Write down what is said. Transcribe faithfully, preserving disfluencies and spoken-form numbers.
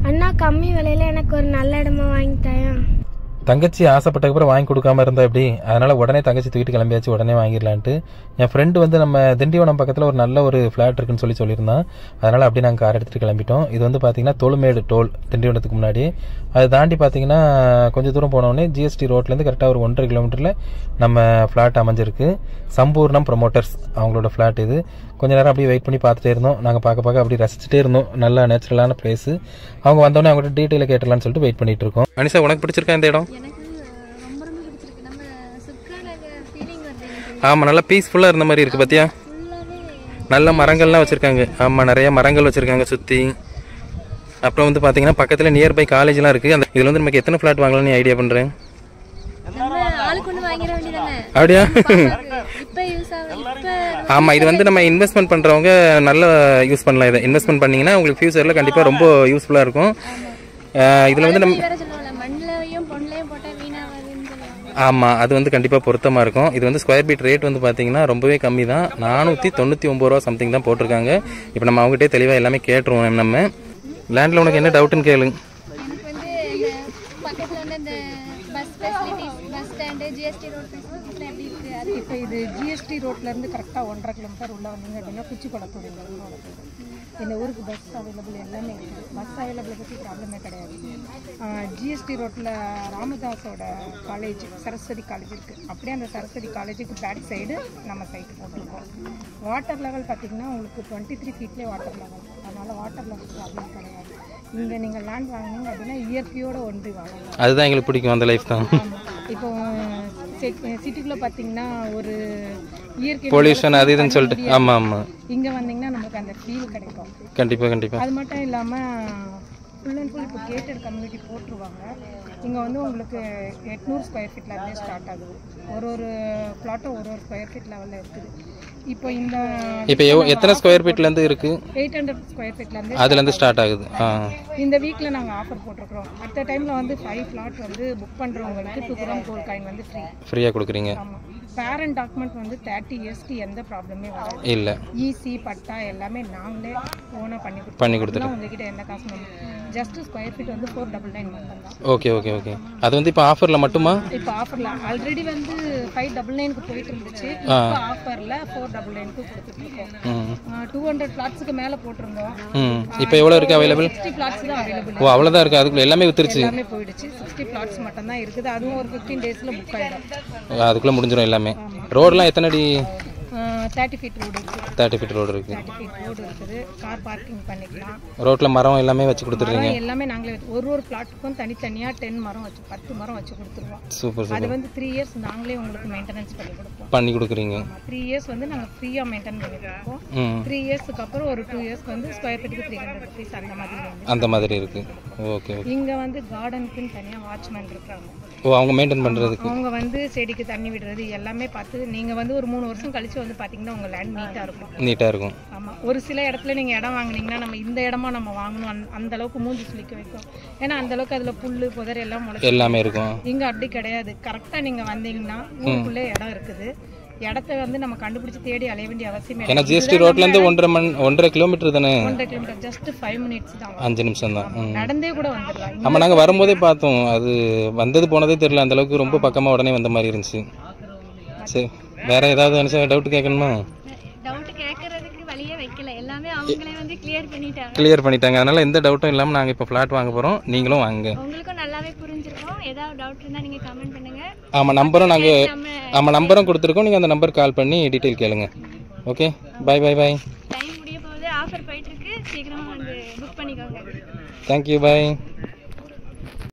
அண்ணா கம்மி விலையில எனக்கு ஒரு நல்ல இடமா வாங்கி தாயா. தங்கச்சி ஆசைப்பட்டதுக்கப்புறம் வாங்கி கொடுக்காம இருந்தா எப்படி, அதனால உடனே தங்கச்சி தூக்கிட்டு கிளம்பியாச்சு, உடனே வாங்கிடலான்ட்டு. என் ஃப்ரெண்டு வந்து நம்ம திண்டிவனம் பக்கத்தில் ஒரு நல்ல ஒரு ஃப்ளாட் இருக்குன்னு சொல்லி சொல்லியிருந்தான். அதனால அப்படியே நாங்கள் கார் எடுத்துகிட்டு கிளம்பிட்டோம். இது வந்து பார்த்தீங்கன்னா தொழுமேடு டோல், திண்டிவனத்துக்கு முன்னாடி. அதை தாண்டி பார்த்தீங்கன்னா கொஞ்சம் தூரம் போனோடனே ஜிஎஸ்டி ரோட்லேருந்து கரெக்டாக ஒரு ஒன்றரை கிலோமீட்டரில் நம்ம ஃப்ளாட் அமைஞ்சிருக்கு. சம்பூர்ணம் ப்ரொமோட்டர்ஸ் அவங்களோட ஃப்ளாட் இது. கொஞ்சம் நேரம் அப்படியே வெயிட் பண்ணி பார்த்துட்டே இருந்தோம். நாங்கள் பார்க்க பார்க்க அப்படி ரசிச்சுட்டே இருந்தோம். நல்ல நேச்சுரலான பிளேஸ். அவங்க வந்தோடனே அவங்கள்ட்ட டீட்டெயிலை கேட்டலான்னு சொல்லிட்டு வெயிட் பண்ணிட்டு இருக்கோம். அனிஷா, உனக்கு பிடிச்சிருக்கா இந்த இடம்? ஆமாம், நல்லா பீஸ்ஃபுல்லாக இருந்த மாதிரி இருக்குது பார்த்தியா. நல்ல மரங்கள்லாம் வச்சுருக்காங்க. ஆமாம், நிறைய மரங்கள் வச்சுருக்காங்க சுற்றி. அப்புறம் வந்து பார்த்தீங்கன்னா பக்கத்தில் நியர்பை காலேஜ்லாம் இருக்குது. அந்த இதில் வந்து நமக்கு எத்தனை ஃப்ளாட் வாங்கலாம்னு ஐடியா பண்ணுறேன். அப்படியா? ஆமாம், இது வந்து நம்ம இன்வெஸ்ட்மெண்ட் பண்ணுறவங்க நல்லா யூஸ் பண்ணலாம். இதை இன்வெஸ்ட்மெண்ட் பண்ணிங்கன்னா உங்களுக்கு ஃபியூச்சரில் கண்டிப்பாக ரொம்ப யூஸ்ஃபுல்லாக இருக்கும். இதில் வந்து நம்ம ஆமாம், அது வந்து கண்டிப்பாக பொருத்தமாக இருக்கும். இது வந்து ஸ்கொயர் ஃபீட் ரேட் வந்து பார்த்தீங்கன்னா ரொம்பவே கம்மி தான். நானூற்றி தொண்ணூற்றி ஒம்பது ரூபா சம்திங் தான் போட்டிருக்காங்க. இப்போ நம்ம அவங்ககிட்டே தெளிவாக எல்லாமே கேட்டுருவோம். நம்ம லேண்டில் உனக்கு என்ன டவுட்டுன்னு கேளுங்க. இப்போ இது ஜிஎஸ்டி ரோட்லேருந்து கரெக்டாக ஒன்றரை கிலோமீட்டர் உள்ளே வந்தீங்க அப்படின்னா குச்சிக்குளத்தூர் இந்த ஊருக்கு பஸ் அவைலபிள் எல்லாமே இருக்குது. பஸ் அவைலபிளை பற்றி ப்ராப்ளமே கிடையாது. ஜிஎஸ்டி ரோட்டில் ராமதாஸோட காலேஜ், சரஸ்வதி காலேஜ் இருக்குது. அப்படியே அந்த சரஸ்வதி காலேஜுக்கு பேக் சைடு நம்ம சைட்டு போட்டிருக்கோம். வாட்டர் லெவல் பார்த்திங்கன்னா உங்களுக்கு டுவெண்ட்டி த்ரீ ஃபீட்லேயே வாட்டர் லெவல். அதனால் வாட்டர் லெவல் ப்ராப்ளம் கிடையாது. இங்கே நீங்கள் லேண்ட் வாங்கினீங்க அப்படின்னா இயற்கையோட ஒன்றி வாங்கலாம். அதுதான் எங்களுக்கு பிடிக்கும், அந்த லைஃப் தான். இப்போ சிட்டிக்குள்ளே பார்த்தீங்கன்னா ஒரு இயற்கை பொல்யூஷன் அது இதுன்னு சொல்லிட்டு. ஆமாம் ஆமாம், இங்கே வந்தீங்கன்னா நமக்கு அந்த ஃபீல் கிடைக்கும். கண்டிப்பாக கண்டிப்பாக. அது மட்டும் இல்லாமல் ஃபுல் அண்ட் ஃபுல் இப்போ கேட்டட் கம்யூனிட்டி போட்டுருவாங்க. இங்கே வந்து உங்களுக்கு எட்நூறு ஸ்கொயர் ஃபீட் லெவலே ஸ்டார்ட் ஆகுது. ஒரு ஒரு பிளாட்டும் ஒரு ஒரு ஸ்கொயர் ஃபீட் லெவலில் இருக்குது. இப்போ இந்த இப்போ எத்தனை ஸ்கொயர் ஃபீட்லேருந்து இருக்குது? எயிட் ஹண்ட்ரட் ஸ்கொயர் ஃபீட்லேருந்து அதுலேருந்து ஸ்டார்ட் ஆகுது. ஆ, இந்த வீக்கில் நாங்கள் ஆஃபர் போட்டிருக்கிறோம். அடுத்த டைமில் வந்து ஃபைவ் பிளாட் வந்து புக் பண்ணுறவங்களுக்கு டூ கிராம் கோல்ட் காயின் வந்து ஃப்ரீ ஃப்ரீயாக கொடுக்குறீங்க. ஆமாம், பேரண்ட் டாக்குமெண்ட் வந்து தேர்ட்டி இயர்ஸ்க்கு எந்த ப்ராப்ளமே வராது. இல்லை, ஈசி பட்டா எல்லாமே நாங்களே ஓனாக பண்ணி கொடுத்து பண்ணி கொடுத்துருவோம். உங்ககிட்ட எந்த காசும் ஜஸ்ட் ஸ்கொயர் ஃபீட் வந்து ஃபோர் டபுள் நைன் மட்டும் தான். Okay okay okay. அது வந்து இப்போ ஆஃபரில் மட்டுமா? இப்போ ஆஃபரில் ஆல்ரெடி வந்து ஃபைவ் டபுள் நைனுக்கு போயிட்டு இருந்துச்சு. இப்போ ஆஃபரில் ஃபோர் டபுள் நைனுக்கு கொடுத்துட்ருக்கோம். டூ ஹண்ட்ரட் ஃப்ளாட்ஸுக்கு மேலே போட்டிருந்தோம். ம், இப்போ எவ்வளோ இருக்குது அவைலபிள்? சிக்ஸ்டி ஃப்ளாட்ஸ் தான் அவைலபிள். ஓ, அவ்வளோதான் இருக்குது. அதுக்குள்ள எல்லாமே வித்துருச்சு, எல்லாமே போயிடுச்சு. சிக்ஸ்டி ஃப்ளாட்ஸ் மட்டும் தான் இருக்குது. அதுவும் ஒரு ஃபிஃப்டீன் டேஸில் புக் ஆகிடும். அதுக்குள்ளே முடிஞ்சிடும் எல்லாமே. ரோடெலாம் எத்தனை அடி? தேர்ட்டி ஃபீட் ரோடு இருக்குது. தேர்ட்டி ஃபீட் ரோடு இருக்குது. தேர்ட்டி ஃபீட் ரோடு இருக்குது. கார் பார்க்கிங் பண்ணிக்கலாம். ரோட்டில் மரம் எல்லாமே வச்சு கொடுத்துருவீங்க? எல்லாமே நாங்களே ஒரு ஒரு பிளாட்டுக்கும் தனித்தனியாக டென் மரம் வச்சு பத்து மரம் வச்சு கொடுத்துருவோம். Super super. அது வந்து த்ரீ இயர்ஸ் நாங்களே உங்களுக்கு மெயின்டெனன்ஸ் பண்ணி கொடுப்போம். பண்ணி கொடுக்குறீங்க? த்ரீ இயர்ஸ் வந்து நாங்கள் ஃப்ரீயாக மெயின்டைன் பண்ணி கொடுப்போம். த்ரீ இயர்ஸ்க்கு அப்புறம் ஒரு டூ இயர்ஸ்க்கு வந்து ஸ்கொயர் ஃபீட்டுக்கு த்ரீ ஹண்ட்ரட் ருபீஸ் அந்த மாதிரி அந்த மாதிரி இருக்குது. Okay okay. இங்கே வந்து கார்டனுக்குன்னு தனியாக வாட்ச்மேன் இருக்காங்க. ஓ, அவங்க மெயின்டைன் பண்ணுறதுக்கு? அவங்க வந்து செடிக்கு தண்ணி விடுறது எல்லாமே பார்த்து நீங்கள் வந்து ஒரு மூணு வருஷம் கழிச்சு வந்து பார்த்தீங்கன்னா உங்கள் லேண்ட் நீட்டாக இருக்கும். நீட்டாக இருக்கும். ஆமாம், ஒரு சில இடத்துல நீங்கள் இடம் வாங்கினீங்கன்னா நம்ம இந்த இடமா நம்ம வாங்கணும் அந்த அந்த அளவுக்கு மூஞ்சி சுளிக்க வைக்கும். ஏன்னா அந்த அளவுக்கு அதில் புல் புதர் எல்லாம் முளைச்சி எல்லாமே இருக்கும். இங்கே அப்படி கிடையாது. கரெக்டாக நீங்கள் வந்தீங்கன்னா ஊருக்குள்ளே இடம் இருக்குது. இடத்த வந்து நம்ம கண்டுபிடிச்சு தேடி அலைய வேண்டிய அவசியம் இல்லை. ஜிஎஸ்டி ரோட்ல இருந்து ஒன்றரை மணி ஒன்றரை கிலோமீட்டர் தானே? ஒன்றரை கிலோமீட்டர், ஜஸ்ட் ஃபைவ் மினிட்ஸ் தான். அஞ்சு நிமிஷம் தான். நடந்தே கூட வந்துடலாம். ஆமாம், நாங்கள் வரும்போதே பார்த்தோம். அது வந்தது போனதே தெரியல. அந்த அளவுக்கு ரொம்ப பக்கமாக உடனே வந்த மாதிரி இருந்துச்சு. சரி, வேற ஏதாவது அனுசா டவுட் கேட்கணுமா? டவுட் கேட்கறதுக்கு வழியே வைக்கல, எல்லாமே அவங்களே வந்து கிளியர் பண்ணிட்டாங்க. கிளியர் பண்ணிட்டாங்க. அதனால எந்த டவுட்டும் இல்லாமல் நாங்கள் இப்போ ஃப்ளாட் வாங்க போகிறோம். நீங்களும் வாங்க. உங்களுக்கும் நல்லாவே புரிஞ்சிருக்கும். ஏதாவது டவுட் இருந்தால் நீங்கள் கமெண்ட் பண்ணுங்க. ஆமாம், நம்பரும் நாங்கள் ஆமாம் நம்பரும் கொடுத்துருக்கோம். நீங்கள் அந்த நம்பர் கால் பண்ணி டீட்டெயில் கேளுங்க. ஓகே, பாய் பாய் பாய். டைம் முடிய போகுது, ஆஃபர் போயிட்டு இருக்கு, சீக்கிரமாக வந்து புக் பண்ணிக்கோங்க. தேங்க்யூ, பாய்.